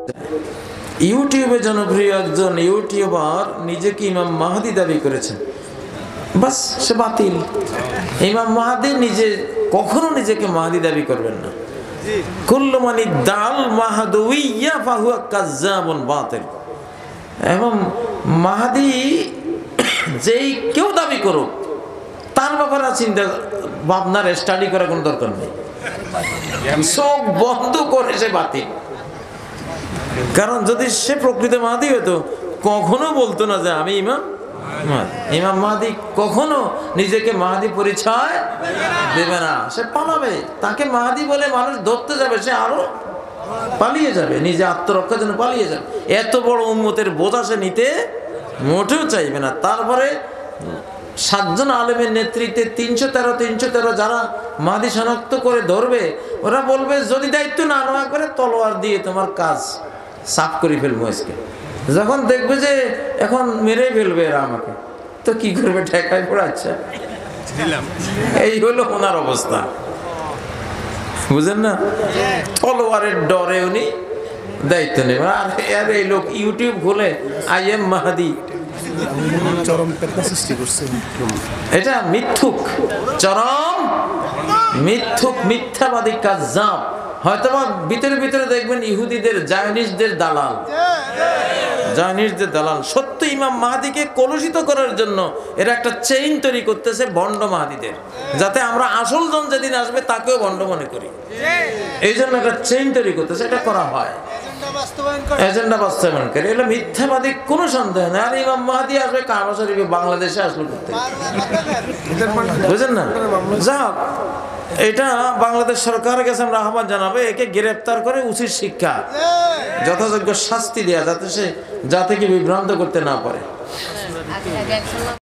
ইউটিউবে জনপ্রিয় একজন ইউটিউবার নিজেকে ইমাম মাহদি দাবি করেছেন, বাস সে বাতিল। ইমাম মাহদি নিজে কখনো নিজেকে মাহদি দাবি করবেন না। কুল্লু মানি দাল মাহদুইয়া ফাহুয়া কাজ্জাবুন বাতিল। এবং মাহদি যেই কেউ দাবি করুক তার ব্যাপারে চিন্তা ভাবনার স্টাডি করার কোনো দরকার নেই, চোখ বন্ধ করে সে বাতিল। কারণ যদি সে প্রকৃত মাহদি হতো কখনো বলতো না যে আমি ইমাম ইমাম মাহদি, কখনো নিজেকে মাহদি পরিচয় দেবে না, সে পালাবে। তাকে মাহদি বলে মানুষ ধরতে যাবে, সে আরো পালিয়ে যাবে, নিজে আত্মরক্ষার জন্য পালিয়ে যাবে। এত বড় উম্মতের বোঝা সে নিতে মোটেও চাইবে না। তারপরে 7 জন আলেমের নেতৃত্বে 313 যারা মাহদি শনাক্ত করে ধরবে, ওরা বলবে যদি দায়িত্ব না নেওয়া করে তলোয়ার দিয়ে তোমার কাজ সাফ করে ফেলবো আজকে। যখন দেখবে যে এখন মেরে ফেলবে এরা আমাকে, তো কি করবে, ঠেকায় পড়াচ্ছে। এই হলো ওনার অবস্থা, বুঝেন না? তলোয়ারের ডরে উনি দায়িত্ব নেবে। আর এই লোক ইউটিউব খুলে আই এম মাহদি, এটা মিথ্যুক, চরম মিথ্যুক, মিথ্যাবাদী কাজ্জাব। হয়তোবা ভিতরে ভিতরে দেখবেন ইহুদিদের জায়নিস্টদের দালাল, জায়নিস্টদের দালাল। সত্য ইমাম মাহদিকে কলুষিত করার জন্য এরা একটা চেইন তৈরি করতেছে ভণ্ড মাহদিদের, যাতে আমরা আসল জন যেদিন আসবে তাকেও ভণ্ড মনে করি। এই জন্য একটা চেইন তৈরি করতেছে, এটা করা হয় এজেন্ডা বাস্তবায়ন করে। এটা মিথ্যাবাদী কোনো সন্দেহ নেই। আর ইমাম মাহদি আসবে কাবা শরীফে, বাংলাদেশে আসলো করতে, বুঝেন না? যাক, এটা বাংলাদেশ সরকারের কাছে আমরা আহ্বান জানাবো, একে গ্রেফতার করে উচিত শিক্ষা, যথাযোগ্য শাস্তি দেয়া, যাতে সে জাতিকে বিভ্রান্ত করতে না পারে।